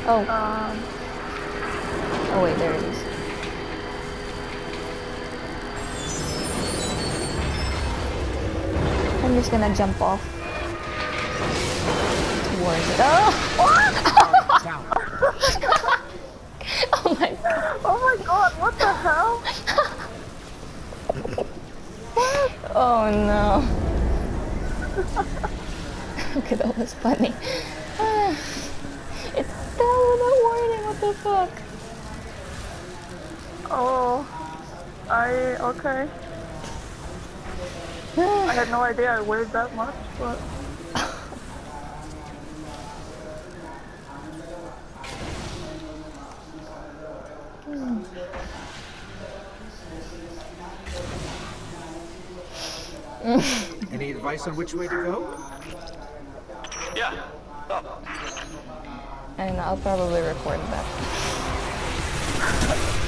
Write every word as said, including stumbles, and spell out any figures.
Oh. Um. Oh wait, there it is. I'm just gonna jump off towards it. Oh! Oh my god. Oh my god, what the hell? Oh no. Okay, that was funny. It's down without warning, what the fuck? Oh. I. Okay. I had no idea I weighed that much, but. Any advice on which way to go? Yeah. Oh. And I'll probably record that.